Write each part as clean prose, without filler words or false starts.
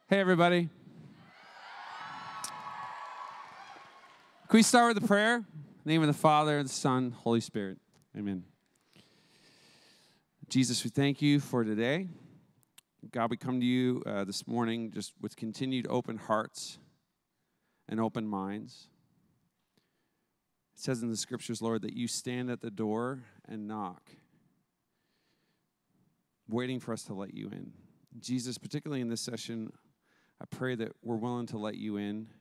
Hey, everybody. Can we start with a prayer? In the name of the Father, the Son, Holy Spirit. Amen. Jesus, we thank you for today. God, we come to you this morning just with continued open hearts and open minds. It says in the scriptures, Lord, that you stand at the door and knock, waiting for us to let you in. Jesus, particularly in this session, I pray that we're willing to let you in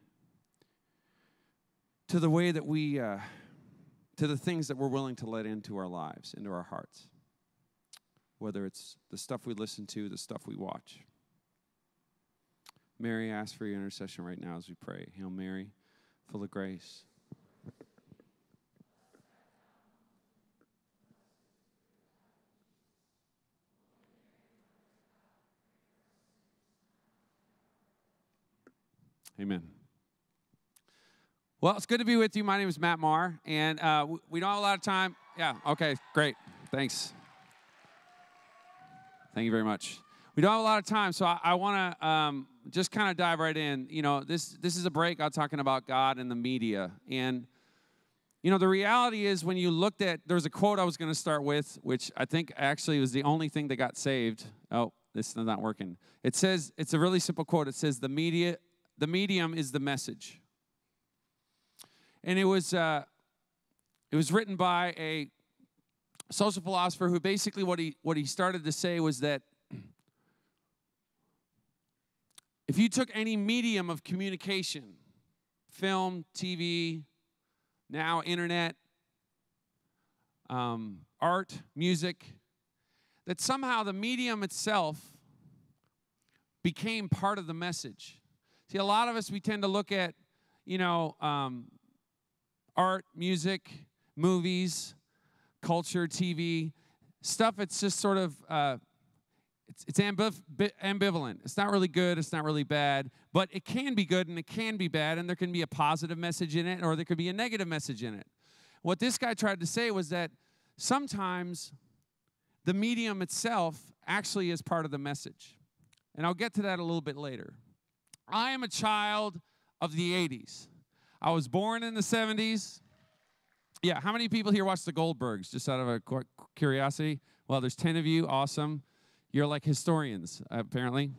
to the way that to the things that we're willing to let into our lives, into our hearts, whether it's the stuff we listen to, the stuff we watch. Mary, I ask for your intercession right now as we pray. Hail Mary, full of grace. Amen. Well, it's good to be with you. My name is Matt Marr, and we don't have a lot of time. Yeah, okay, great. Thanks. Thank you very much. We don't have a lot of time, so I want to just kind of dive right in. You know, this is a breakout talking about God and the media. And, you know, the reality is when you looked at, there's a quote I was going to start with, which I think actually was the only thing that got saved. Oh, this is not working. It says, it's a really simple quote. It says, the medium is the message. And it was written by a social philosopher who basically what he started to say was that if you took any medium of communication, film, TV, now internet, art, music, that somehow the medium itself became part of the message. See, a lot of us, we tend to look at, you know, art, music, movies, culture, TV, stuff. It's just sort of, it's ambivalent. It's not really good. It's not really bad. But it can be good and it can be bad. And there can be a positive message in it or there could be a negative message in it. What this guy tried to say was that sometimes the medium itself actually is part of the message. And I'll get to that a little bit later. I am a child of the 80s. I was born in the 70s. Yeah, how many people here watch the Goldbergs, just out of a curiosity? Well, there's 10 of you. Awesome. You're like historians, apparently.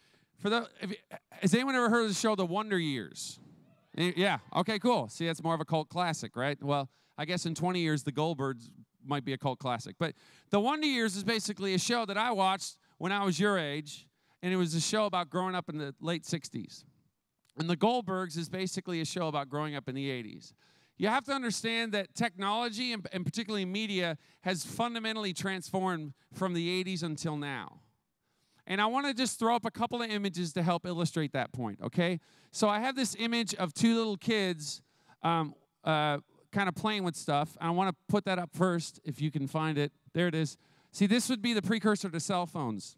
Has anyone ever heard of the show The Wonder Years? Yeah, okay, cool. See, that's more of a cult classic, right? Well, I guess in 20 years, the Goldbergs might be a cult classic. But The Wonder Years is basically a show that I watched when I was your age, and it was a show about growing up in the late 60s. And The Goldbergs is basically a show about growing up in the 80s. You have to understand that technology, and particularly media, has fundamentally transformed from the 80s until now. And I want to just throw up a couple of images to help illustrate that point, okay? So I have this image of two little kids kind of playing with stuff. And I want to put that up first, if you can find it. There it is. See, this would be the precursor to cell phones.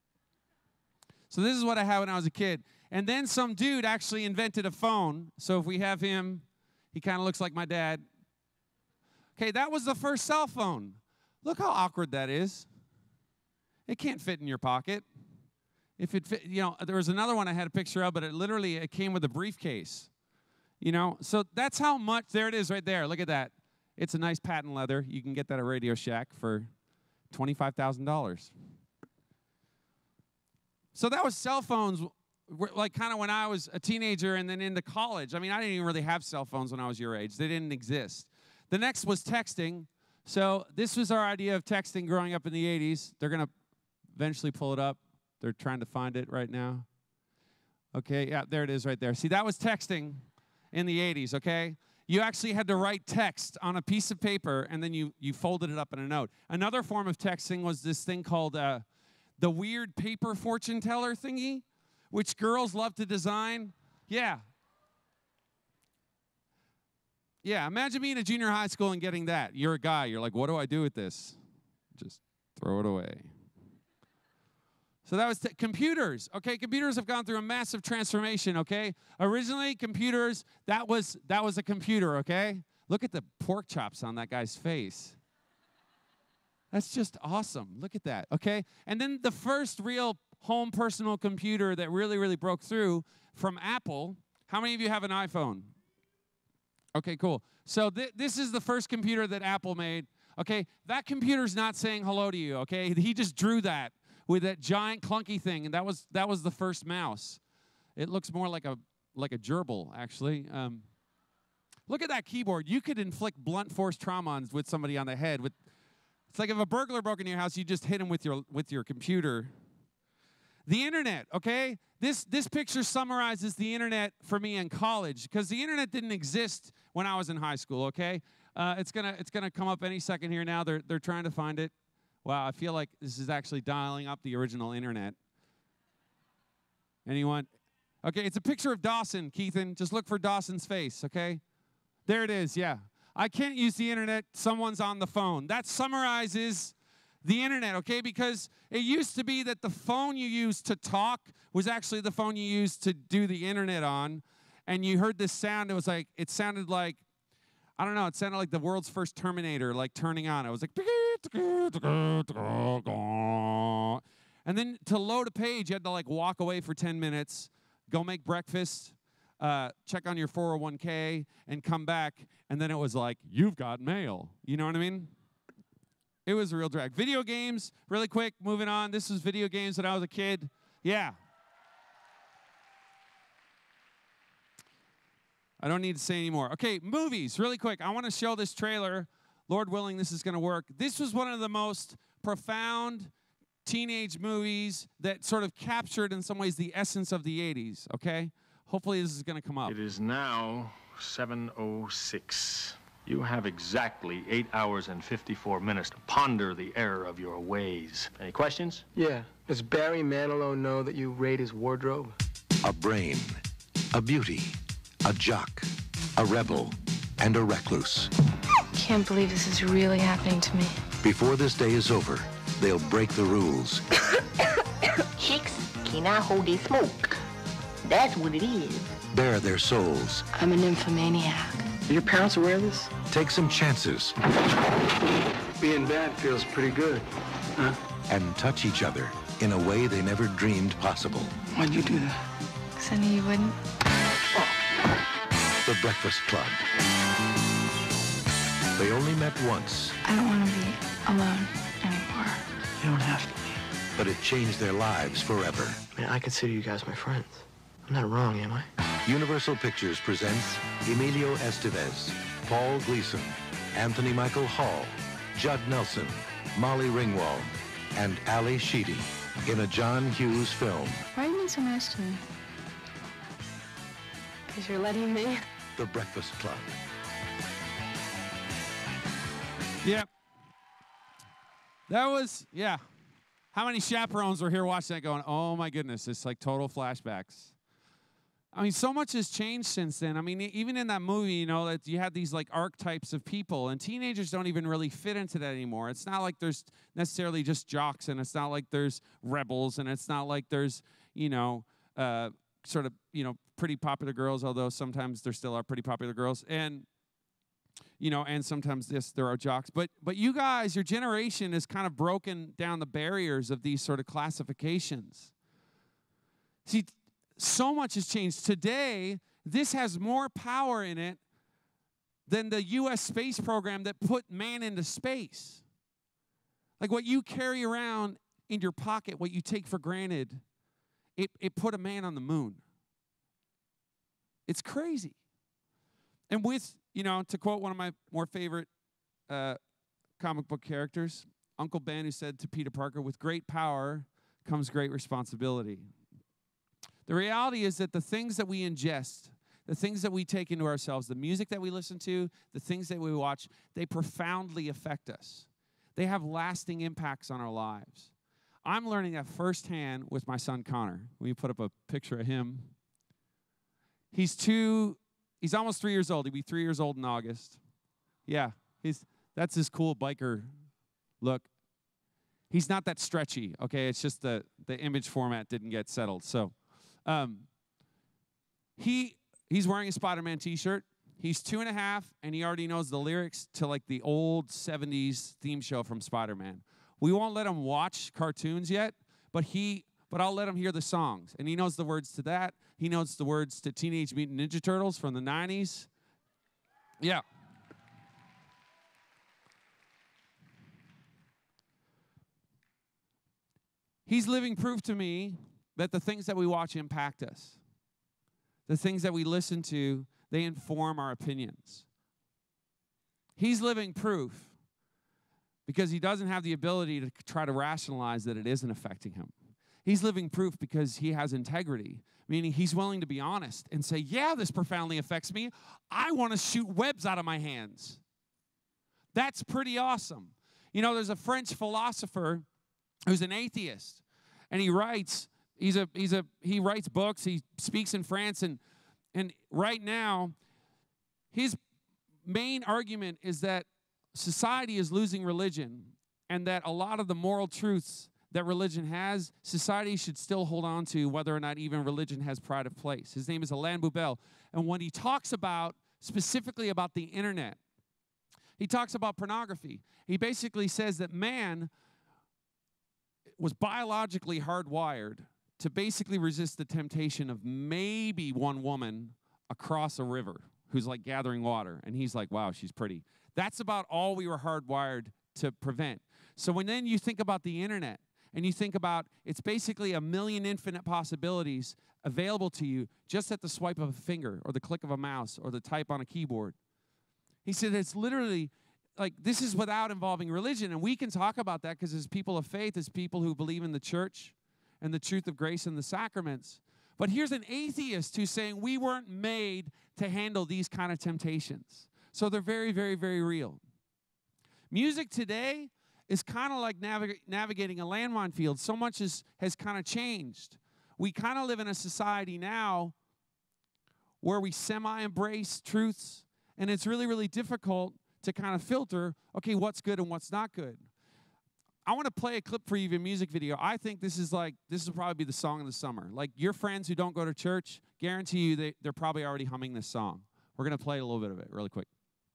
So this is what I had when I was a kid. And then some dude actually invented a phone. So if we have him, he kind of looks like my dad. Okay, that was the first cell phone. Look how awkward that is. It can't fit in your pocket. If it fit, you know, there was another one I had a picture of, but it came with a briefcase. You know, so that's how much, there it is right there. Look at that. It's a nice patent leather. You can get that at Radio Shack for $25,000. So that was cell phones, like kind of when I was a teenager and then into college. I mean, I didn't even really have cell phones when I was your age. They didn't exist. The next was texting. So this was our idea of texting growing up in the 80s. They're going to eventually pull it up. They're trying to find it right now. Okay, yeah, there it is right there. See, that was texting in the 80s, okay? You actually had to write text on a piece of paper, and then you folded it up in a note. Another form of texting was this thing called the weird paper fortune teller thingy, which girls love to design. Yeah. Yeah, imagine being a junior high school and getting that. You're a guy. You're like, what do I do with this? Just throw it away. So that was computers. Okay, computers have gone through a massive transformation, okay? Originally, computers, that was a computer, okay? Look at the pork chops on that guy's face. That's just awesome. Look at that, okay? And then the first real home personal computer that really, really broke through from Apple. How many of you have an iPhone? Okay, cool. So this is the first computer that Apple made. Okay, that computer's not saying hello to you, okay? He just drew that with that giant clunky thing, and that was the first mouse. It looks more like a gerbil, actually. Look at that keyboard. You could inflict blunt force trauma with somebody on the head. It's like if a burglar broke into your house, you just hit him with your computer. The internet, okay? This picture summarizes the internet for me in college, because the internet didn't exist when I was in high school, okay? It's gonna come up any second here now. They're trying to find it. Wow, I feel like this is actually dialing up the original internet. Anyone? Okay, it's a picture of Dawson, Keithan. Just look for Dawson's face, okay? There it is, yeah. I can't use the internet. Someone's on the phone. That summarizes the internet, okay? Because it used to be that the phone you used to talk was actually the phone you used to do the internet on. And you heard this sound. It sounded like, I don't know, it sounded like the world's first Terminator, like turning on. It was like, and then to load a page, you had to like walk away for 10 minutes, go make breakfast, check on your 401k, and come back. And then it was like, you've got mail. You know what I mean? It was a real drag. Video games, really quick, moving on. This was video games when I was a kid. Yeah. I don't need to say anymore. Okay, movies, really quick. I want to show this trailer. Lord willing, this is going to work. This was one of the most profound teenage movies that sort of captured, in some ways, the essence of the 80s, okay? Hopefully this is going to come up. It is now 7:06. You have exactly 8 hours and 54 minutes to ponder the error of your ways. Any questions? Yeah. Does Barry Manilow know that you raid his wardrobe? A brain, a beauty, a jock, a rebel, and a recluse. Can't believe this is really happening to me. Before this day is over, they'll break the rules. Chicks cannot hold their smoke. That's what it is. Bare their souls. I'm a nymphomaniac. Are your parents aware of this? Take some chances. Being bad feels pretty good, huh? And touch each other in a way they never dreamed possible. Why'd you do that? 'Cause I knew you wouldn't. The Breakfast Club. They only met once, I don't want to be alone anymore. You don't have to be. but it changed their lives forever. I mean, I consider you guys my friends. I'm not wrong, am I? Universal Pictures presents Emilio Estevez, Paul Gleason, Anthony Michael Hall, Judd Nelson, Molly Ringwald, and Ali Sheedy in a John Hughes film. Why are you being so nice to me? Because you're letting me. The Breakfast Club. Yep. That was, yeah. How many chaperones were here watching that going, oh my goodness, it's like total flashbacks. I mean, so much has changed since then. I mean, even in that movie, you know, that you had these like archetypes of people, and teenagers don't even really fit into that anymore. It's not like there's necessarily just jocks, and it's not like there's rebels, and it's not like there's, you know, sort of, you know, pretty popular girls, although sometimes there still are pretty popular girls. And, you know, and sometimes there are jocks. But you guys, your generation has kind of broken down the barriers of these sort of classifications. See, so much has changed. Today, this has more power in it than the U.S. space program that put man into space. Like what you carry around in your pocket, what you take for granted, it put a man on the moon. It's crazy. And with, you know, to quote one of my more favorite comic book characters, Uncle Ben, who said to Peter Parker, with great power comes great responsibility. The reality is that the things that we ingest, the things that we take into ourselves, the music that we listen to, the things that we watch, they profoundly affect us. They have lasting impacts on our lives. I'm learning that firsthand with my son Connor. We put up a picture of him. He's almost 3 years old. He'll be 3 years old in August. Yeah, that's his cool biker look. He's not that stretchy, okay? It's just the image format didn't get settled. So he's wearing a Spider-Man t-shirt. He's 2.5, and he already knows the lyrics to like the old 70s theme show from Spider-Man. We won't let him watch cartoons yet, but he but I'll let him hear the songs. And he knows the words to that. He knows the words to Teenage Mutant Ninja Turtles from the 90s. Yeah. He's living proof to me that the things that we watch impact us. The things that we listen to, they inform our opinions. He's living proof because he doesn't have the ability to try to rationalize that it isn't affecting him. He's living proof because he has integrity, meaning he's willing to be honest and say, yeah, this profoundly affects me. I want to shoot webs out of my hands. That's pretty awesome. You know, there's a French philosopher who's an atheist, and he writes, he writes books, he speaks in France, and right now, his main argument is that society is losing religion, and that a lot of the moral truths that religion has, society should still hold on to, whether or not even religion has pride of place. His name is Alain Bubel, and when he talks about, specifically about the internet, he talks about pornography. He basically says that man was biologically hardwired to basically resist the temptation of maybe one woman across a river who's like gathering water. And he's like, wow, she's pretty. That's about all we were hardwired to prevent. So when then you think about the internet and you think about it's basically a million infinite possibilities available to you just at the swipe of a finger or the click of a mouse or the type on a keyboard. He said it's literally like this is without involving religion. And we can talk about that because as people of faith, as people who believe in the church and the truth of grace and the sacraments. But here's an atheist who's saying we weren't made to handle these kind of temptations. So they're very, very, very real. Music today is kind of like navigating a landmine field. So much has kind of changed. We kind of live in a society now where we semi-embrace truths, and it's really, really difficult to kind of filter, okay, what's good and what's not good. I want to play a clip for you of a music video. I think this will probably be the song of the summer. Like your friends who don't go to church, guarantee you they're probably already humming this song. We're going to play a little bit of it really quick.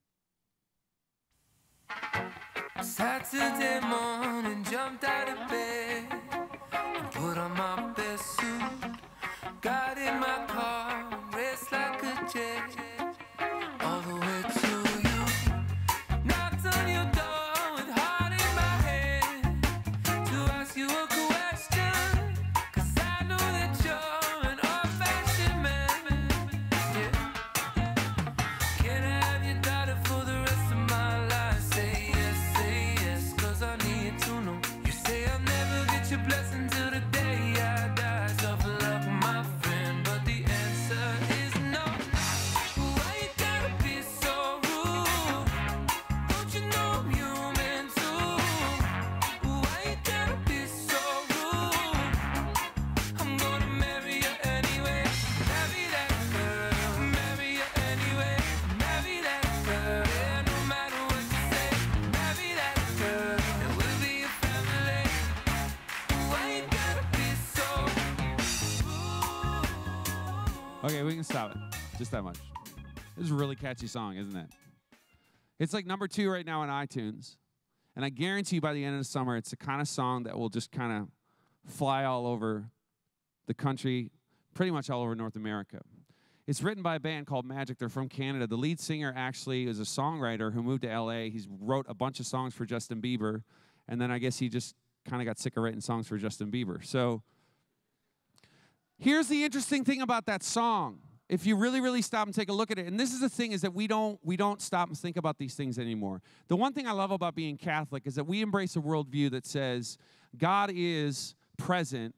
Saturday morning, jumped out of bed and put on my best suit. Got in my car, raced like a jet all the way to you. Knocked on your door with heart in my head to ask you a question, 'cause I know that you're an old-fashioned man. Yeah. Can I have your daughter for the rest of my life? Say yes, 'cause I need to know. You say I'll never get your blessing till the day I die. Tough luck, my friend, but the answer is no. Why you gotta be so rude? Don't you know I'm human too? Why you gotta be so rude? I'm gonna marry you anyway. Marry that girl. Marry you anyway. Marry that girl. Yeah, no matter what you say. Marry that girl. And we'll be a family. Why you gotta be so rude? Okay, we can stop it. Just that much. This is a really catchy song, isn't it? It's like number 2 right now on iTunes. And I guarantee you by the end of the summer, it's the kind of song that will just kind of fly all over the country, pretty much all over North America. It's written by a band called Magic. They're from Canada. The lead singer actually is a songwriter who moved to LA. He's wrote a bunch of songs for Justin Bieber. And then I guess he just kind of got sick of writing songs for Justin Bieber. So here's the interesting thing about that song. If you really, really stop and take a look at it, and this is the thing, is that we don't stop and think about these things anymore. The one thing I love about being Catholic is that we embrace a worldview that says God is present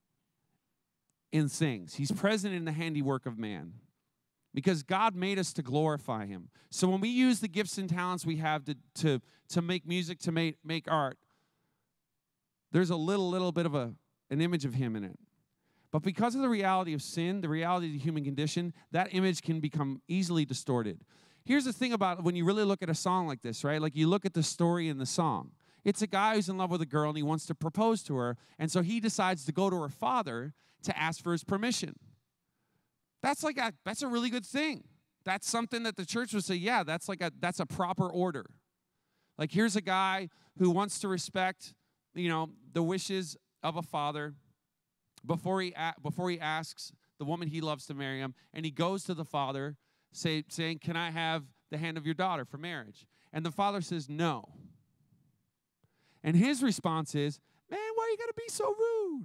in things. He's present in the handiwork of man because God made us to glorify him. So when we use the gifts and talents we have to make music, to make art, there's a little bit of an image of him in it. But because of the reality of sin, the reality of the human condition, that image can become easily distorted. Here's the thing about when you really look at a song like this, right? Like you look at the story in the song. It's a guy who's in love with a girl and he wants to propose to her. And so he decides to go to her father to ask for his permission. That's a really good thing. That's something that the church would say, yeah, that's a proper order. Like here's a guy who wants to respect, the wishes of a father. before he asks the woman he loves to marry him, and he goes to the father saying, can I have the hand of your daughter for marriage? And the father says no. And his response is, man, why you gotta be so rude?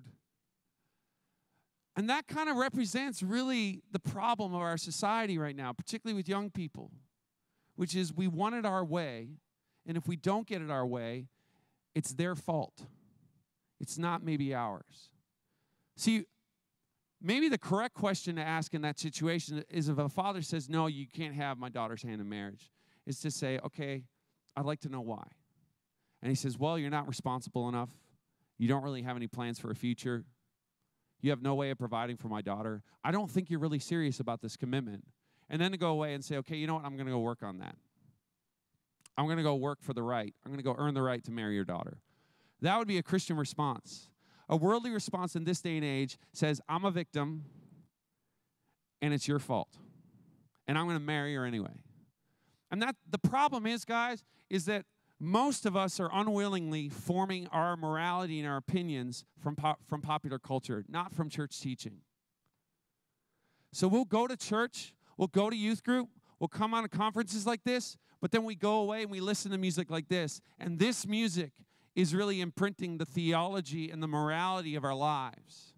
And that kind of represents really the problem of our society right now, particularly with young people, which is we want it our way, and if we don't get it our way, it's their fault. It's not maybe ours. See, maybe the correct question to ask in that situation is if a father says, no, you can't have my daughter's hand in marriage, is to say, okay, I'd like to know why. And he says, well, you're not responsible enough. You don't really have any plans for a future. You have no way of providing for my daughter. I don't think you're really serious about this commitment. And then to go away and say, okay, you know what? I'm going to go work on that. I'm going to go work for the right. I'm going to go earn the right to marry your daughter. That would be a Christian response. A worldly response in this day and age says, I'm a victim, and it's your fault. And I'm going to marry her anyway. And that the problem is, guys, is that most of us are unwillingly forming our morality and our opinions from popular culture, not from church teaching. So we'll go to church, we'll go to youth group, we'll come on to conferences like this, but then we go away and we listen to music like this. And this music is really imprinting the theology and the morality of our lives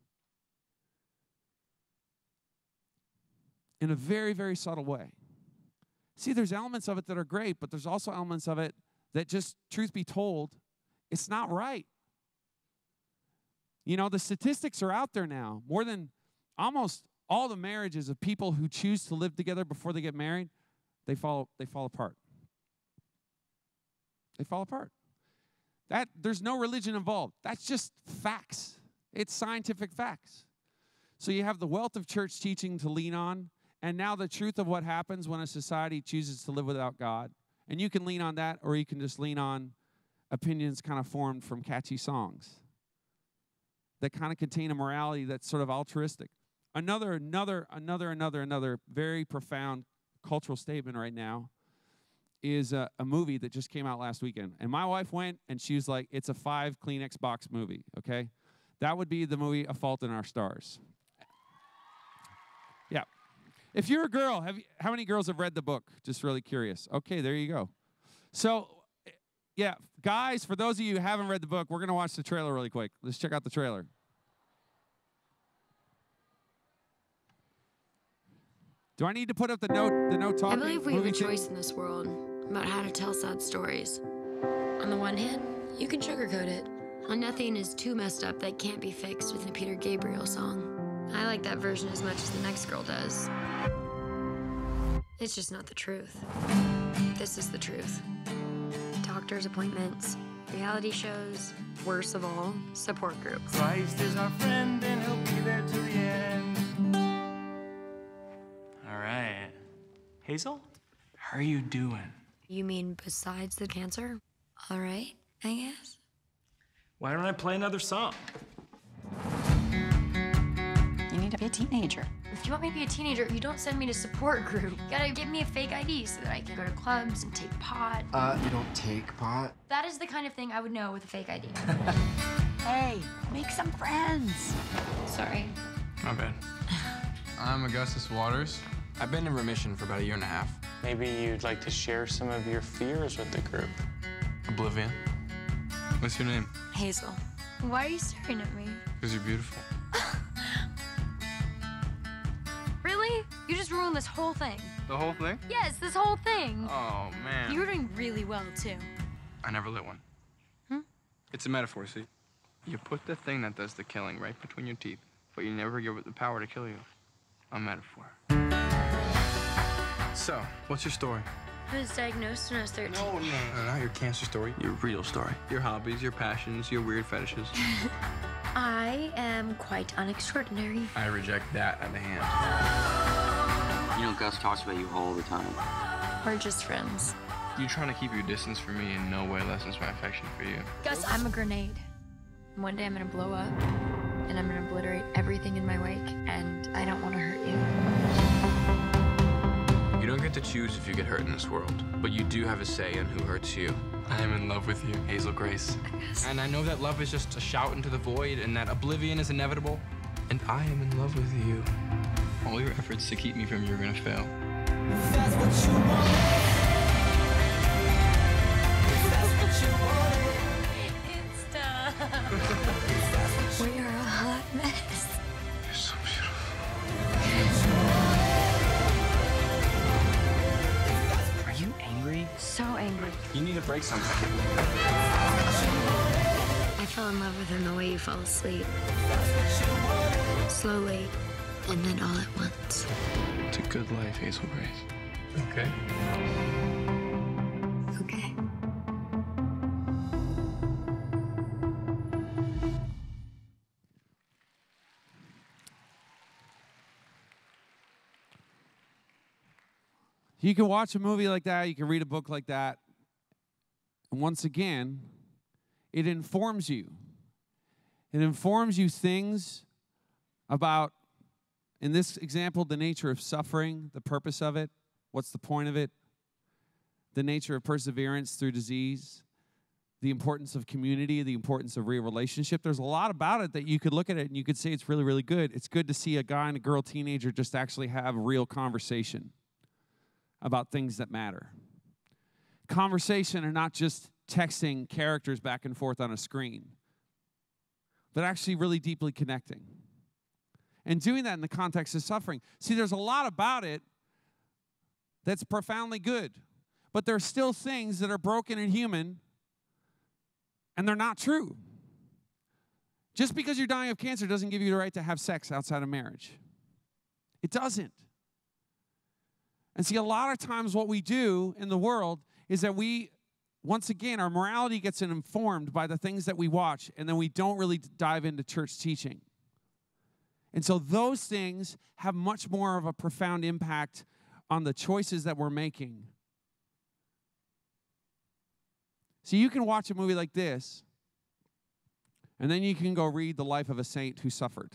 in a very, very subtle way. See, there's elements of it that are great, but there's also elements of it that just, truth be told, it's not right. You know, the statistics are out there now. More than almost all the marriages of people who choose to live together before they get married, they fall apart. They fall apart. There's no religion involved. That's just facts. It's scientific facts. So you have the wealth of church teaching to lean on, and now the truth of what happens when a society chooses to live without God. And you can lean on that, or you can just lean on opinions kind of formed from catchy songs that kind of contain a morality that's sort of altruistic. Another very profound cultural statement right now is a movie that just came out last weekend. And my wife went, and she was like, it's a 5 Kleenex box movie, okay? That would be the movie A Fault in Our Stars. Yeah. If you're a girl, how many girls have read the book? Just really curious. Okay, there you go. So, yeah, guys, for those of you who haven't read the book, we're going to watch the trailer really quick. Let's check out the trailer. Do I need to put up the no talking? I believe we have a choice in this world about how to tell sad stories. On the one hand, you can sugarcoat it. And nothing is too messed up that can't be fixed with a Peter Gabriel song. I like that version as much as the next girl does. It's just not the truth. This is the truth. Doctor's appointments, reality shows, worst of all, support groups. Christ is our friend and he'll be there to the end. All right. Hazel, how are you doing? You mean besides the cancer? All right, I guess. Why don't I play another song? You need to be a teenager. If you want me to be a teenager, you don't send me to support group. You gotta give me a fake ID so that I can go to clubs and take pot. You don't take pot? That is the kind of thing I would know with a fake ID. Hey, make some friends. Sorry. My bad. I'm Augustus Waters. I've been in remission for about 1.5 years. Maybe you'd like to share some of your fears with the group. Oblivion. What's your name? Hazel. Why are you staring at me? Because you're beautiful. Really? You just ruined this whole thing. The whole thing? Yes, this whole thing. Oh, man. You were doing really well, too. I never lit one. It's a metaphor, see? You put the thing that does the killing right between your teeth, but you never give it the power to kill you. A metaphor. So, what's your story? I was diagnosed when I was 13. No, not your cancer story. Your real story. Your hobbies, your passions, your weird fetishes. I am quite unextraordinary. I reject that at the hand. You know, Gus talks about you all the time. We're just friends. You trying to keep your distance from me in no way lessens my affection for you. Gus, I'm a grenade. One day I'm gonna blow up, and I'm gonna obliterate everything in my wake, and I don't want to hurt you. You don't get to choose if you get hurt in this world, but you do have a say in who hurts you. I am in love with you, Hazel Grace. And I know that love is just a shout into the void and that oblivion is inevitable, And I am in love with you. All your efforts to keep me from you are gonna fail. That's what you want. That's what you want. We are a hot mess. You're so beautiful. Are you angry? So angry. You need to break something. I fell in love with him the way you fall asleep. Slowly, and then all at once. It's a good life, Hazel Grace. Okay? Okay. You can watch a movie like that, you can read a book like that, and once again, it informs you. It informs you things about, in this example, the nature of suffering, the purpose of it, what's the point of it, the nature of perseverance through disease, the importance of community, the importance of real relationship. There's a lot about it that you could look at it and you could say it's really, really good. It's good to see a guy and a girl, teenager, just actually have a real conversation about things that matter. Conversation and not just texting characters back and forth on a screen, but actually really deeply connecting. And doing that in the context of suffering. See, there's a lot about it that's profoundly good, but there's still things that are broken and human, and they're not true. Just because you're dying of cancer doesn't give you the right to have sex outside of marriage. It doesn't. And see, a lot of times what we do in the world is that we, once again, our morality gets informed by the things that we watch, and then we don't really dive into church teaching. And so those things have much more of a profound impact on the choices that we're making. So you can watch a movie like this, and then you can go read the life of a saint who suffered.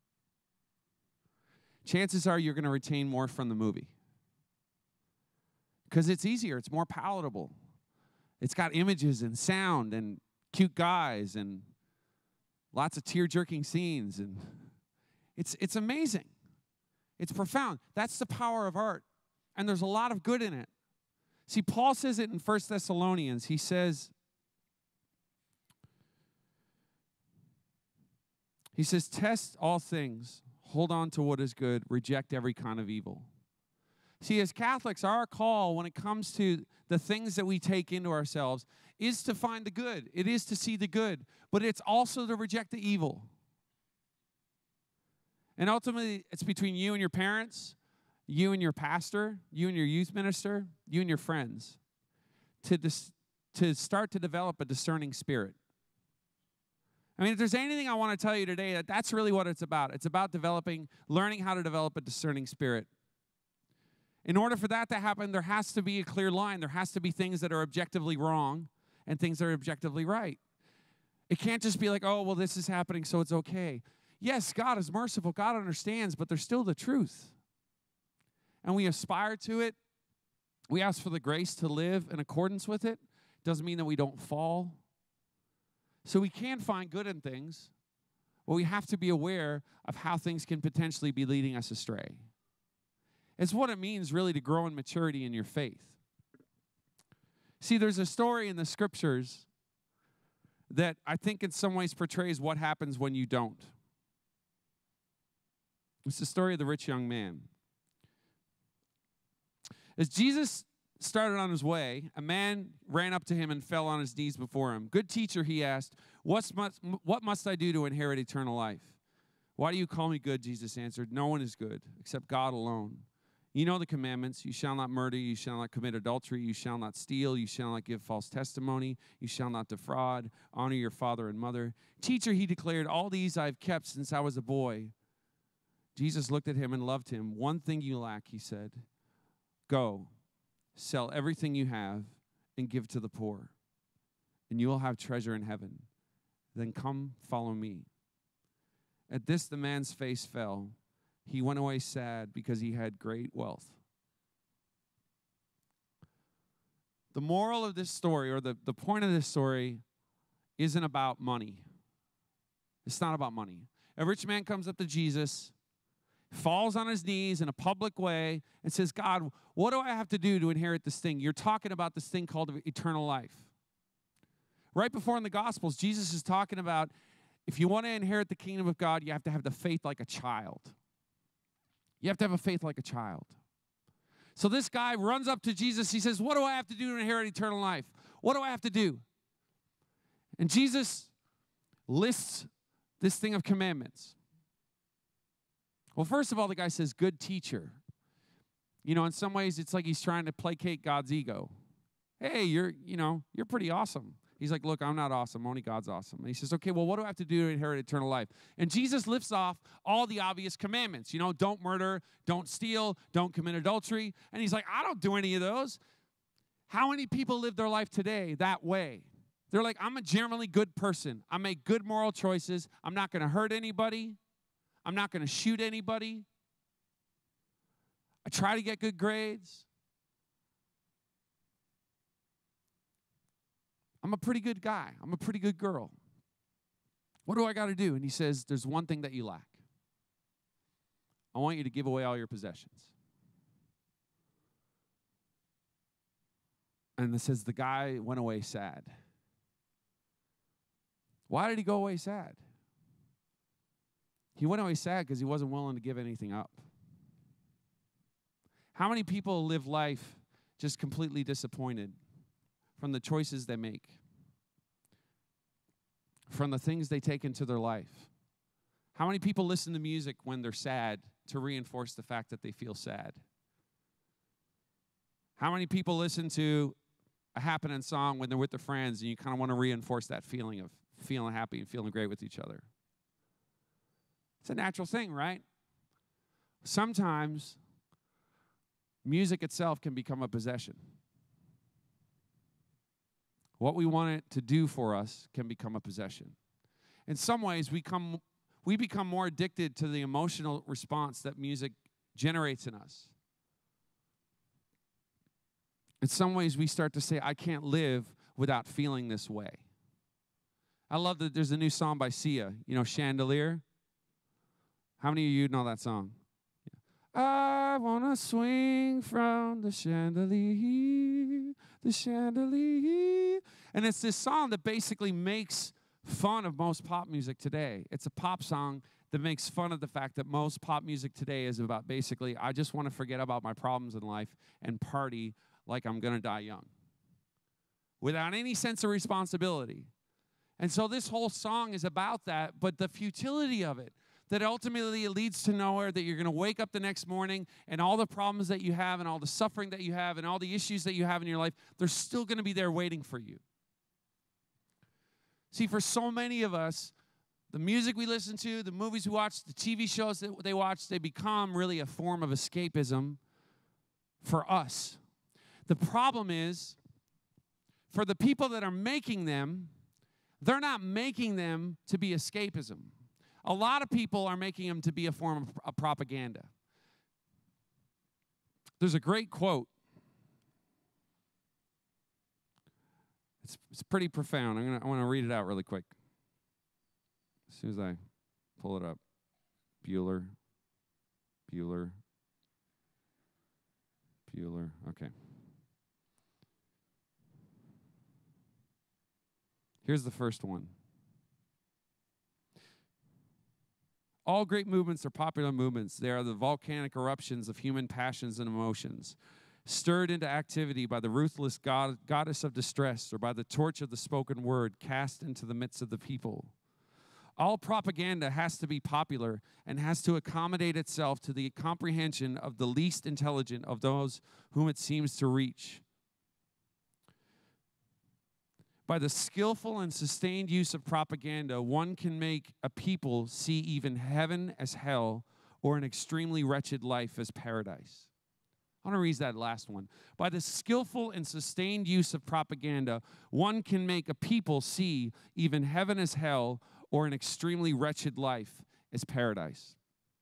Chances are you're going to retain more from the movie. Because it's easier, it's more palatable. It's got images and sound and cute guys and lots of tear-jerking scenes. And it's amazing. It's profound. That's the power of art. And there's a lot of good in it. See, Paul says it in 1 Thessalonians. He says, test all things, hold on to what is good, reject every kind of evil. See, as Catholics, our call when it comes to the things that we take into ourselves is to find the good. It is to see the good, but it's also to reject the evil. And ultimately, it's between you and your parents, you and your pastor, you and your youth minister, you and your friends, to start to develop a discerning spirit. I mean, if there's anything I want to tell you today, that's really what it's about. It's about learning how to develop a discerning spirit. In order for that to happen, there has to be a clear line. There has to be things that are objectively wrong and things that are objectively right. It can't just be like, oh, well, this is happening, so it's okay. Yes, God is merciful. God understands, but there's still the truth. And we aspire to it. We ask for the grace to live in accordance with it. Doesn't mean that we don't fall. So we can find good in things, but we have to be aware of how things can potentially be leading us astray. It's what it means really to grow in maturity in your faith. See, there's a story in the scriptures that I think in some ways portrays what happens when you don't. It's the story of the rich young man. As Jesus started on his way, a man ran up to him and fell on his knees before him. Good teacher, he asked, what must I do to inherit eternal life? Why do you call me good? Jesus answered, no one is good except God alone. You know the commandments. You shall not murder. You shall not commit adultery. You shall not steal. You shall not give false testimony. You shall not defraud. Honor your father and mother. Teacher, he declared, all these I have kept since I was a boy. Jesus looked at him and loved him. One thing you lack, he said. Go, sell everything you have and give to the poor, and you will have treasure in heaven. Then come, follow me. At this, the man's face fell. He went away sad because he had great wealth. The moral of this story, or the point of this story, isn't about money. It's not about money. A rich man comes up to Jesus, falls on his knees in a public way, and says, God, what do I have to do to inherit this thing? You're talking about this thing called eternal life. Right before in the Gospels, Jesus is talking about if you want to inherit the kingdom of God, you have to have the faith like a child. You have to have a faith like a child. So this guy runs up to Jesus. He says, what do I have to do to inherit eternal life? What do I have to do? And Jesus lists this thing of commandments. Well, first of all, the guy says, good teacher. You know, in some ways, it's like he's trying to placate God's ego. Hey, you're pretty awesome. He's like, look, I'm not awesome. Only God's awesome. And he says, okay, well, what do I have to do to inherit eternal life? And Jesus lifts off all the obvious commandments. You know, don't murder, don't steal, don't commit adultery. And he's like, I don't do any of those. How many people live their life today that way? They're like, I'm a generally good person. I make good moral choices. I'm not going to hurt anybody. I'm not going to shoot anybody. I try to get good grades. I'm a pretty good guy. I'm a pretty good girl. What do I got to do? And he says, there's one thing that you lack. I want you to give away all your possessions. And it says the guy went away sad. Why did he go away sad? He went away sad because he wasn't willing to give anything up. How many people live life just completely disappointed from the choices they make, from the things they take into their life? How many people listen to music when they're sad to reinforce the fact that they feel sad? How many people listen to a happening song when they're with their friends and you kind of want to reinforce that feeling of feeling happy and feeling great with each other? It's a natural thing, right? Sometimes music itself can become a possession. What we want it to do for us can become a possession. In some ways, we become more addicted to the emotional response that music generates in us. In some ways, we start to say, I can't live without feeling this way. I love that there's a new song by Sia, you know, Chandelier. How many of you know that song? I want to swing from the chandelier, the chandelier. And it's this song that basically makes fun of most pop music today. It's a pop song that makes fun of the fact that most pop music today is about basically, I just want to forget about my problems in life and party like I'm going to die young, without any sense of responsibility. And so this whole song is about that, but the futility of it, that ultimately it leads to nowhere, that you're going to wake up the next morning and all the problems that you have and all the suffering that you have and all the issues that you have in your life, they're still going to be there waiting for you. See, for so many of us, the music we listen to, the movies we watch, the TV shows that they watch, they become really a form of escapism for us. The problem is, for the people that are making them, they're not making them to be escapism. A lot of people are making them to be a form of propaganda. There's a great quote. It's pretty profound. I want to read it out really quick. As soon as I pull it up. Bueller. Okay. Here's the first one. All great movements are popular movements. They are the volcanic eruptions of human passions and emotions, stirred into activity by the ruthless goddess of distress or by the torch of the spoken word cast into the midst of the people. All propaganda has to be popular and has to accommodate itself to the comprehension of the least intelligent of those whom it seems to reach. By the skillful and sustained use of propaganda, one can make a people see even heaven as hell or an extremely wretched life as paradise. I want to read that last one. By the skillful and sustained use of propaganda, one can make a people see even heaven as hell or an extremely wretched life as paradise.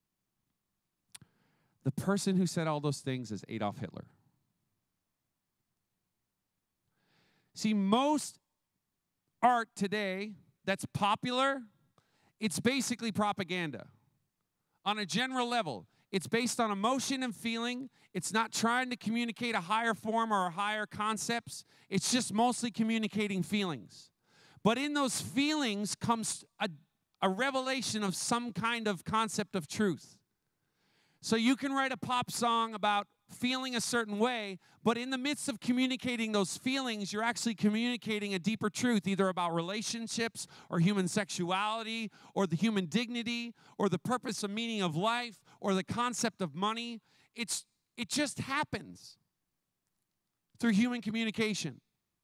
The person who said all those things is Adolf Hitler. See, most art today that's popular it's basically propaganda. On a general level, it's based on emotion and feeling. It's not trying to communicate a higher form or a higher concepts. It's just mostly communicating feelings. But in those feelings comes a revelation of some kind of concept of truth. So you can write a pop song about feeling a certain way, but in the midst of communicating those feelings, you're actually communicating a deeper truth, either about relationships or human sexuality or the human dignity or the purpose and meaning of life or the concept of money. It just happens through human communication.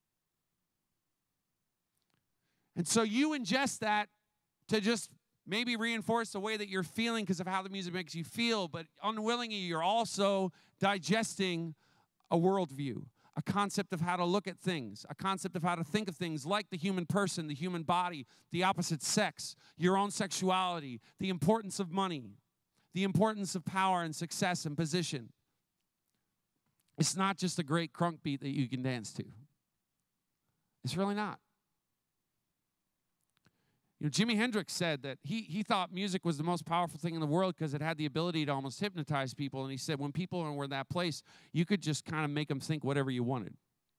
And so you ingest that to just maybe reinforce the way that you're feeling because of how the music makes you feel, but unwillingly you're also digesting a worldview, a concept of how to look at things, a concept of how to think of things like the human person, the human body, the opposite sex, your own sexuality, the importance of money, the importance of power and success and position. It's not just a great crunk beat that you can dance to. It's really not. You know, Jimi Hendrix said that he thought music was the most powerful thing in the world because it had the ability to almost hypnotize people. And he said when people were in that place, you could just kind of make them think whatever you wanted.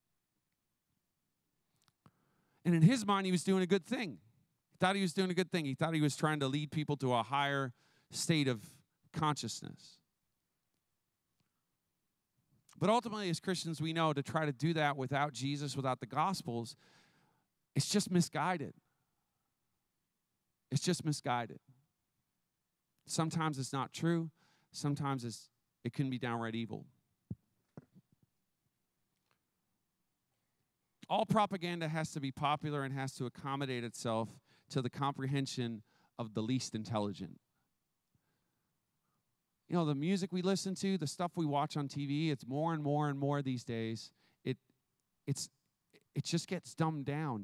And in his mind, he was doing a good thing. He thought he was doing a good thing. He thought he was trying to lead people to a higher state of consciousness. But ultimately, as Christians, we know to try to do that without Jesus, without the Gospels, it's just misguided. It's just misguided. Sometimes it's not true. Sometimes it can be downright evil. All propaganda has to be popular and has to accommodate itself to the comprehension of the least intelligent. You know, the music we listen to, the stuff we watch on TV, it's more and more and more these days. It just gets dumbed down.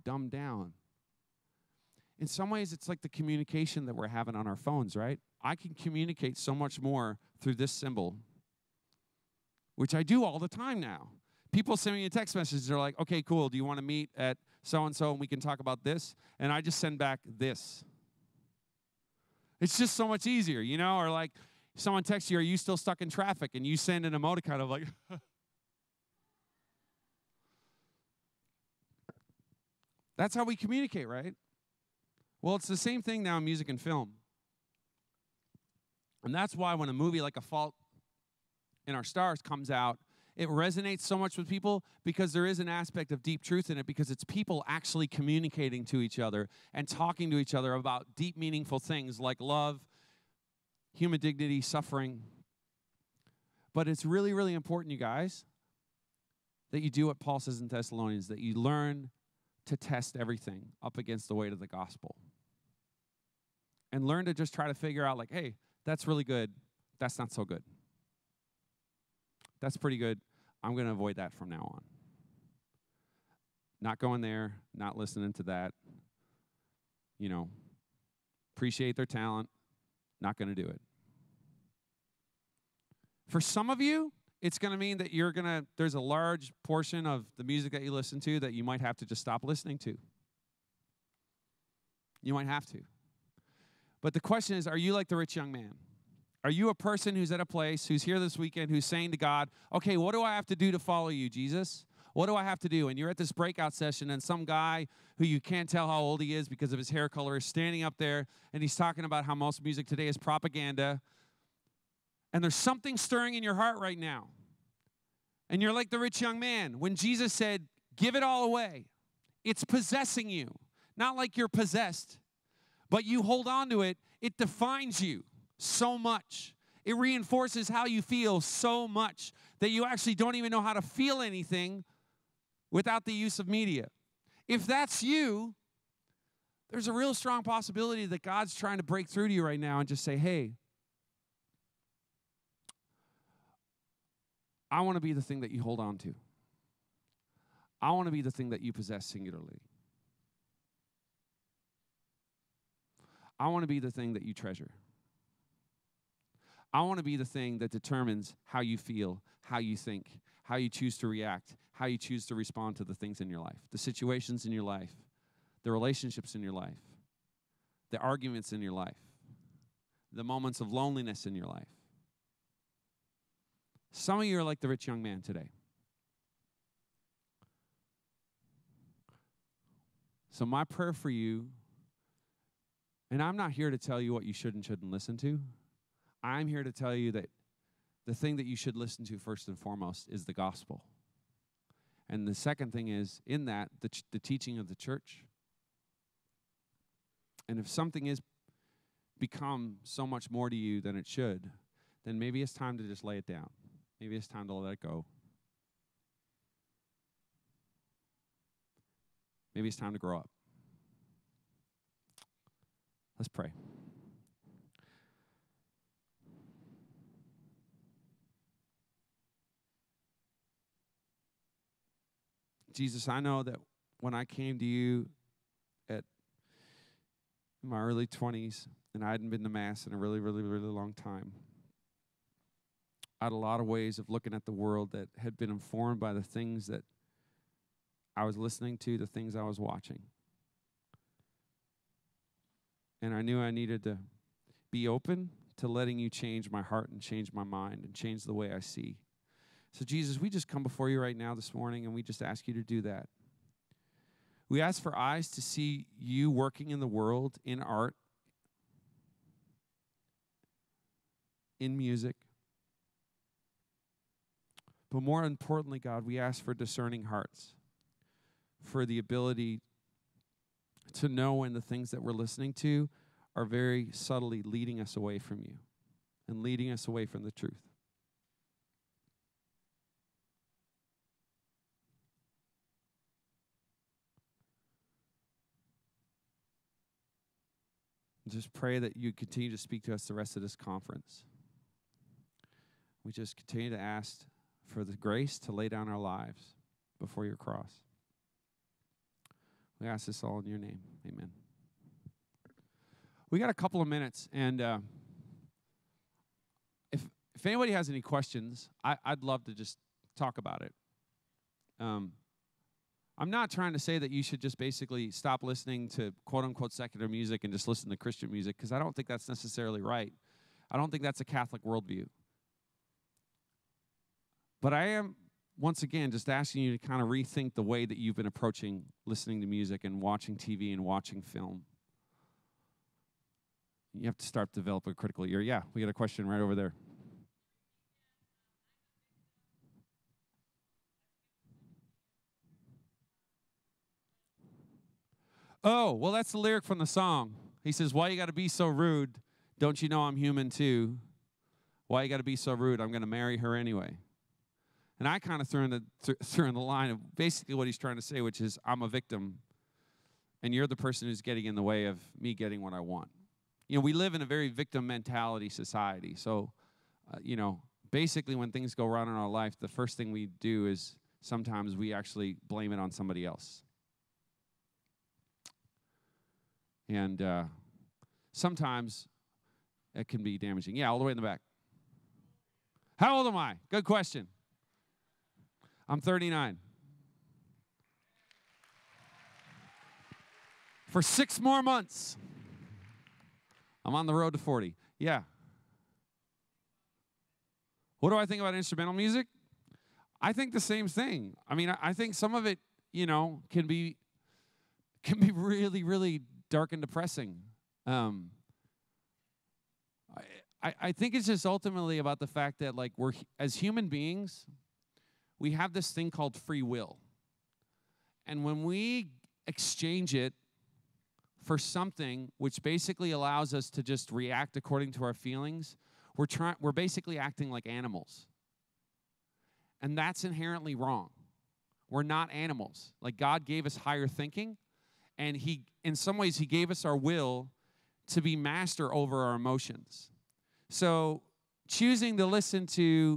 In some ways, it's like the communication that we're having on our phones, right? I can communicate so much more through this symbol, which I do all the time now. People send me a text message. They're like, okay, cool. Do you want to meet at so-and-so and we can talk about this? And I just send back this. It's just so much easier, you know? Or like someone texts you, are you still stuck in traffic? And you send an emoticon of like, that's how we communicate, right? Well, it's the same thing now in music and film. And that's why when a movie like A Fault in Our Stars comes out, it resonates so much with people because there is an aspect of deep truth in it because it's people actually communicating to each other and talking to each other about deep, meaningful things like love, human dignity, suffering. But it's really, really important, you guys, that you do what Paul says in Thessalonians, that you learn to test everything up against the weight of the gospel. And learn to just try to figure out like, hey, that's really good. That's not so good. That's pretty good. I'm going to avoid that from now on. Not going there, not listening to that. You know, appreciate their talent, not going to do it. For some of you, it's going to mean that there's a large portion of the music that you listen to that you might have to just stop listening to. You might have to. But the question is, are you like the rich young man? Are you a person who's at a place, who's here this weekend, who's saying to God, okay, what do I have to do to follow you, Jesus? What do I have to do? And you're at this breakout session, and some guy who you can't tell how old he is because of his hair color is standing up there, and he's talking about how most music today is propaganda. And there's something stirring in your heart right now. And you're like the rich young man. When Jesus said, give it all away, it's possessing you. Not like you're possessed, but you hold on to it. It defines you so much. It reinforces how you feel so much that you actually don't even know how to feel anything without the use of media. If that's you, there's a real strong possibility that God's trying to break through to you right now and just say, hey, I want to be the thing that you hold on to. I want to be the thing that you possess singularly. I want to be the thing that you treasure. I want to be the thing that determines how you feel, how you think, how you choose to react, how you choose to respond to the things in your life, the situations in your life, the relationships in your life, the arguments in your life, the moments of loneliness in your life. Some of you are like the rich young man today. So my prayer for you, and I'm not here to tell you what you should and shouldn't listen to. I'm here to tell you that the thing that you should listen to first and foremost is the gospel. And the second thing is, in that, the teaching of the church. And if something is become so much more to you than it should, then maybe it's time to just lay it down. Maybe it's time to let it go. Maybe it's time to grow up. Let's pray. Jesus, I know that when I came to you in my early 20s, and I hadn't been to Mass in a really, really, really long time, I had a lot of ways of looking at the world that had been informed by the things that I was listening to, the things I was watching. And I knew I needed to be open to letting you change my heart and change my mind and change the way I see. So, Jesus, we just come before you right now this morning, and we just ask you to do that. We ask for eyes to see you working in the world, in art, in music. But more importantly, God, we ask for discerning hearts, for the ability to know when the things that we're listening to are very subtly leading us away from you and leading us away from the truth. Just pray that you continue to speak to us the rest of this conference. We just continue to ask for the grace to lay down our lives before your cross. We ask this all in your name. Amen. We got a couple of minutes, and if anybody has any questions, I'd love to just talk about it. I'm not trying to say that you should just basically stop listening to quote-unquote secular music and just listen to Christian music, because I don't think that's necessarily right. I don't think that's a Catholic worldview. But I am, once again, just asking you to kind of rethink the way that you've been approaching listening to music and watching TV and watching film. You have to start to develop a critical ear. Yeah, we got a question right over there. Oh, well, that's the lyric from the song. He says, why you got to be so rude? Don't you know I'm human too? Why you got to be so rude? I'm going to marry her anyway. And I kind of threw in the line of basically what he's trying to say, which is I'm a victim, and you're the person who's getting in the way of me getting what I want. You know, we live in a very victim mentality society. So, basically when things go wrong in our life, the first thing we do is sometimes we actually blame it on somebody else. And sometimes it can be damaging. Yeah, all the way in the back. How old am I? Good question. I'm 39. For 6 more months, I'm on the road to 40. Yeah. What do I think about instrumental music? I think the same thing. I mean, I think some of it, can be really, really dark and depressing. I think it's just ultimately about the fact that, like, we're as human beings, we have this thing called free will. And when we exchange it for something which basically allows us to just react according to our feelings, we're basically acting like animals. And that's inherently wrong. We're not animals. Like, God gave us higher thinking, and in some ways, he gave us our will to be master over our emotions. So choosing to listen to,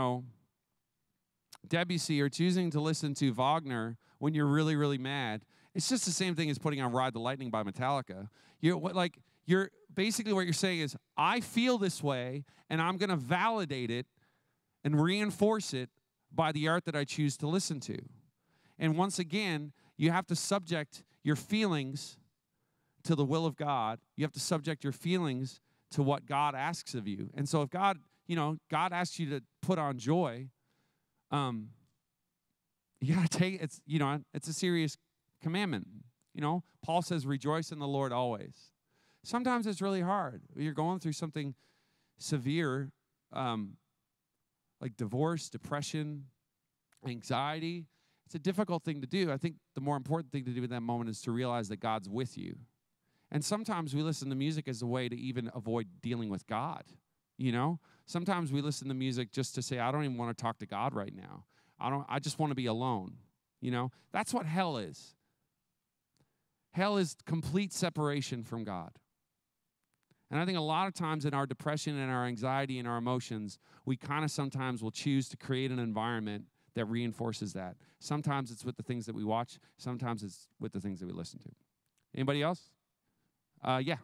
Debussy, or choosing to listen to Wagner when you're really, really mad, it's just the same thing as putting on Ride the Lightning by Metallica. You're basically what you're saying is, I feel this way, and I'm going to validate it and reinforce it by the art that I choose to listen to. And once again, you have to subject your feelings to the will of God. You have to subject your feelings to what God asks of you. And so if God, God asks you to put on joy, you got to take it's a serious commandment. Paul says rejoice in the Lord always. Sometimes it's really hard. You're going through something severe, like divorce, depression, anxiety. It's a difficult thing to do. I think the more important thing to do in that moment is to realize that God's with you. And sometimes we listen to music as a way to even avoid dealing with God. Sometimes we listen to music just to say, I don't even want to talk to God right now. I just want to be alone. That's what hell is. Hell is complete separation from God. And I think a lot of times in our depression and our anxiety and our emotions, we kind of sometimes will choose to create an environment that reinforces that. Sometimes it's with the things that we watch. Sometimes it's with the things that we listen to. Anybody else? Yeah.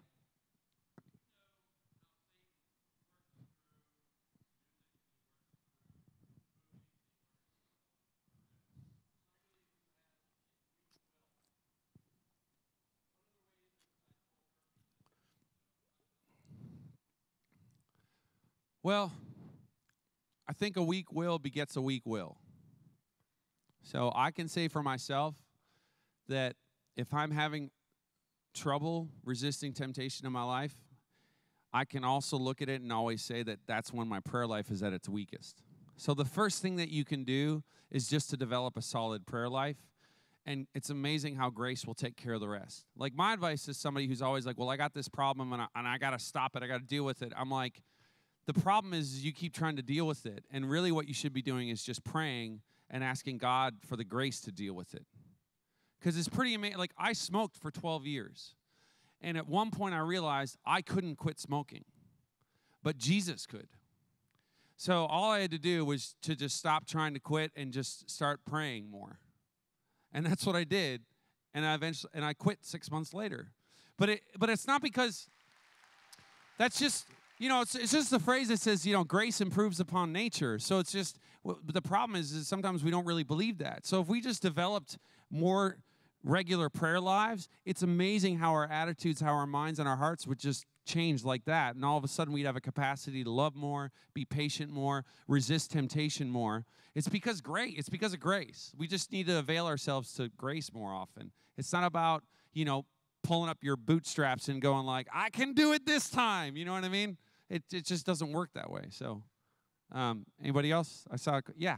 Well, I think a weak will begets a weak will. So I can say for myself that if I'm having trouble resisting temptation in my life, I can also look at it and always say that that's when my prayer life is at its weakest. So the first thing that you can do is just to develop a solid prayer life. And it's amazing how grace will take care of the rest. Like my advice is somebody who's always like, well, I got this problem and I got to stop it. I got to deal with it. I'm like, the problem is you keep trying to deal with it. And really what you should be doing is just praying and asking God for the grace to deal with it. Because it's pretty amazing. Like I smoked for 12 years. And at one point I realized I couldn't quit smoking. But Jesus could. So all I had to do was to just stop trying to quit and just start praying more. And that's what I did. And I quit 6 months later. But it's not because that's just, it's just the phrase that says, grace improves upon nature. So it's just, the problem is sometimes we don't really believe that. So if we just developed more regular prayer lives, it's amazing how our attitudes, how our minds and our hearts would just change like that. And all of a sudden we'd have a capacity to love more, be patient more, resist temptation more. It's because of grace. We just need to avail ourselves to grace more often. It's not about, pulling up your bootstraps and going like, I can do it this time. You know what I mean? It just doesn't work that way. So, anybody else? Yeah.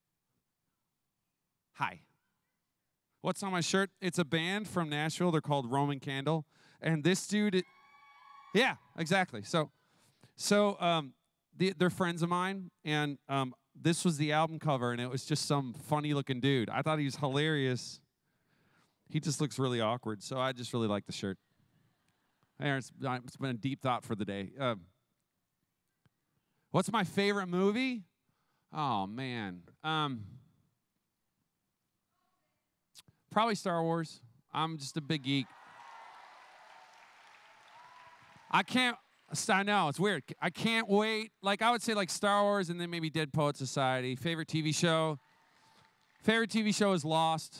Hi. What's on my shirt? It's a band from Nashville. They're called Roman Candle. And this dude, yeah, exactly. So they're friends of mine. And this was the album cover, and it was just some funny-looking dude. I thought he was hilarious. He just looks really awkward. So I just really like the shirt. It's been a deep thought for the day. What's my favorite movie? Oh, man. Probably Star Wars. I'm just a big geek. I know, it's weird. I can't wait. Like, I would say, like, Star Wars and then maybe Dead Poet Society. Favorite TV show? Favorite TV show is Lost.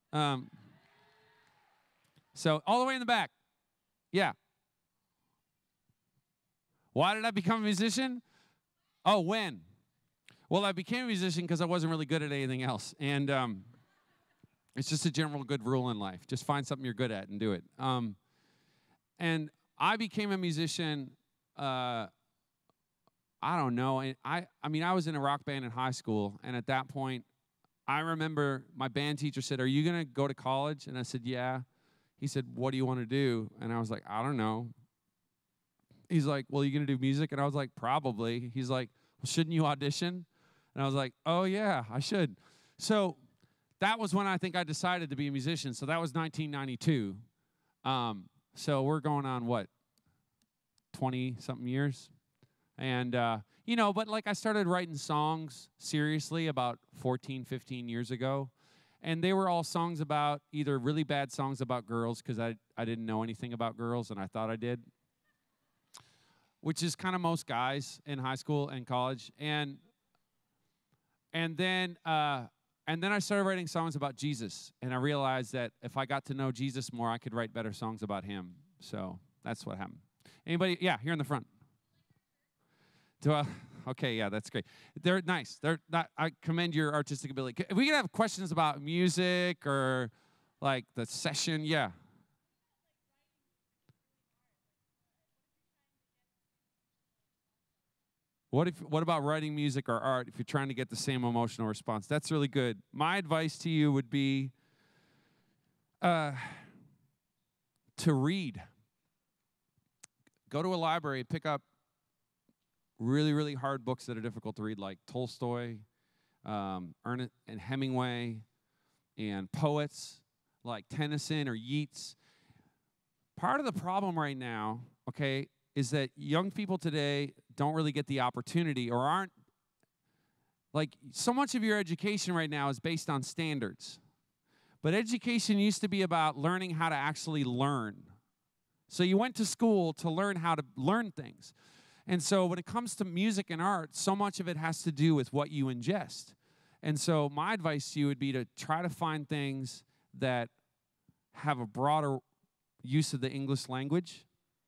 So, all the way in the back. Yeah. Why did I become a musician? Oh, when? Well, I became a musician because I wasn't really good at anything else. And it's just a general good rule in life. Just find something you're good at and do it. And I became a musician, I don't know. I mean, I was in a rock band in high school. And at that point, I remember my band teacher said, are you going to go to college? And I said, yeah. He said, what do you want to do? And I was like, I don't know. He's like, well, you going to do music? And I was like, probably. He's like, well, shouldn't you audition? And I was like, oh, yeah, I should. So that was when I think I decided to be a musician. So that was 1992. So we're going on, 20-something years? And, but like I started writing songs seriously about 14, 15 years ago. And they were all songs about either really bad songs about girls because I didn't know anything about girls and I thought I did, which is kind of most guys in high school and college. And then I started writing songs about Jesus. And I realized that if I got to know Jesus more, I could write better songs about him. So that's what happened. Anybody? Yeah, here in the front. Okay, yeah, that's great. They're nice. I commend your artistic ability. If we could have questions about music or like the session, yeah. What about writing music or art if you're trying to get the same emotional response? That's really good. My advice to you would be to read. Go to a library, pick up really, really hard books that are difficult to read, like Tolstoy, Ernest and Hemingway, and poets like Tennyson or Yeats. Part of the problem right now, okay, is that young people today don't really get the opportunity or aren't, like, so much of your education right now is based on standards. But education used to be about learning how to actually learn. So you went to school to learn how to learn things. And so when it comes to music and art, so much of it has to do with what you ingest. And so my advice to you would be to try to find things that have a broader use of the English language.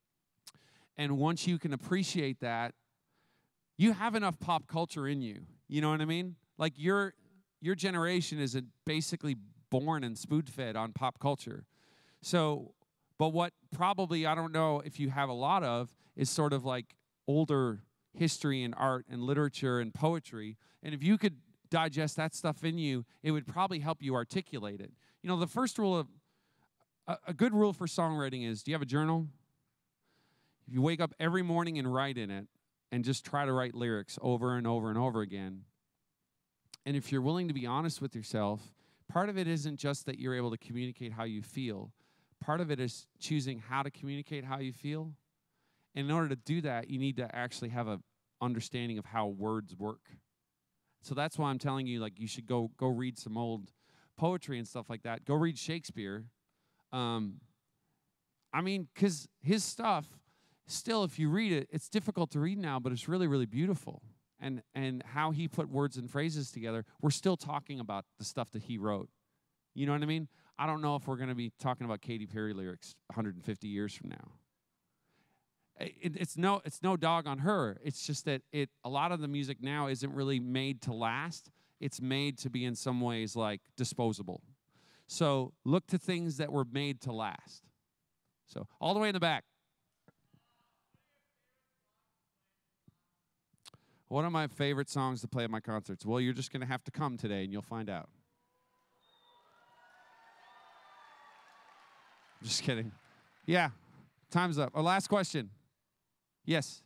And once you can appreciate that, you have enough pop culture in you. You know what I mean? Like your generation is basically born and spoon-fed on pop culture. So, but what probably, I don't know if you have a lot of, is sort of like older history and art and literature and poetry. And if you could digest that stuff in you, it would probably help you articulate it. You know, the first rule of, a good rule for songwriting is, do you have a journal? If you wake up every morning and write in it, and just try to write lyrics over and over and over again. And if you're willing to be honest with yourself, part of it isn't just that you're able to communicate how you feel. Part of it is choosing how to communicate how you feel. And in order to do that, you need to actually have an understanding of how words work. So that's why I'm telling you, like, you should go read some old poetry and stuff like that. Go read Shakespeare. I mean, because his stuff, still, if you read it, it's difficult to read now, but it's really, really beautiful. And how he put words and phrases together, we're still talking about the stuff that he wrote. You know what I mean? I don't know if we're going to be talking about Katy Perry lyrics 150 years from now. It's no dog on her. It's just that a lot of the music now isn't really made to last. It's made to be in some ways like disposable. So look to things that were made to last. So all the way in the back. One of my favorite songs to play at my concerts. Well, you're just going to have to come today and you'll find out. Just kidding. Yeah, time's up. Our last question. Yes.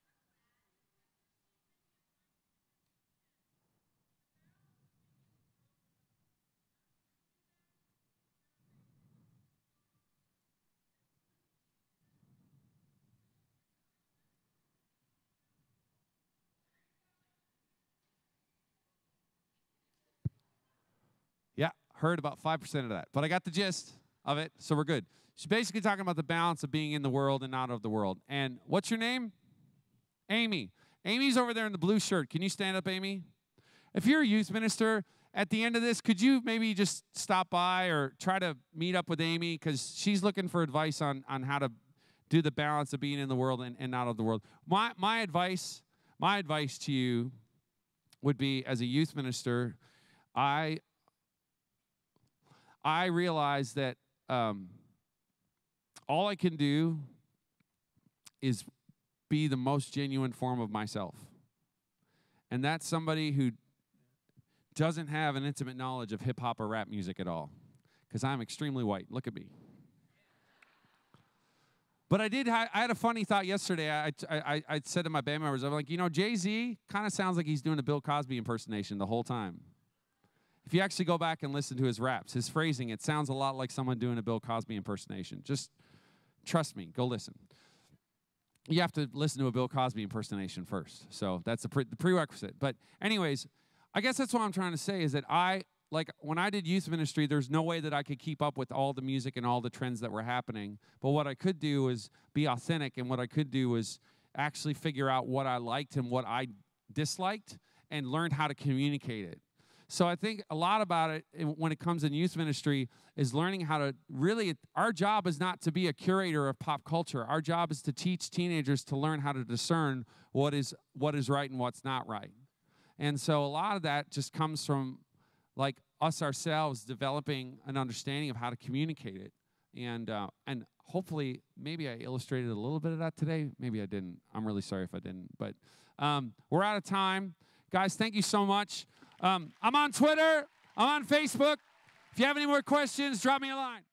Yeah, heard about 5% of that. But I got the gist of it, so we're good. She's basically talking about the balance of being in the world and out of the world. And what's your name? Amy. Amy's over there in the blue shirt. Can you stand up, Amy? If you're a youth minister, at the end of this, could you maybe just stop by or try to meet up with Amy? Because she's looking for advice on how to do the balance of being in the world and out of the world. My advice to you would be, as a youth minister, I realize that all I can do is be the most genuine form of myself. And that's somebody who doesn't have an intimate knowledge of hip-hop or rap music at all, because I'm extremely white. Look at me. But I had a funny thought yesterday. I said to my band members, I'm like, you know, Jay-Z kind of sounds like he's doing a Bill Cosby impersonation the whole time. If you actually go back and listen to his raps, his phrasing, it sounds a lot like someone doing a Bill Cosby impersonation. Just trust me. Go listen. You have to listen to a Bill Cosby impersonation first. So that's the prerequisite. But anyways, I guess that's what I'm trying to say is that when I did youth ministry, there's no way that I could keep up with all the music and all the trends that were happening. But what I could do is be authentic, and what I could do is actually figure out what I liked and what I disliked and learn how to communicate it. So I think a lot about it when it comes in youth ministry is learning how to really, our job is not to be a curator of pop culture. Our job is to teach teenagers to learn how to discern what is right and what's not right. And so a lot of that just comes from like us ourselves developing an understanding of how to communicate it. And hopefully, maybe I illustrated a little bit of that today. Maybe I didn't. I'm really sorry if I didn't. But we're out of time. Guys, thank you so much. I'm on Twitter. I'm on Facebook. If you have any more questions, drop me a line.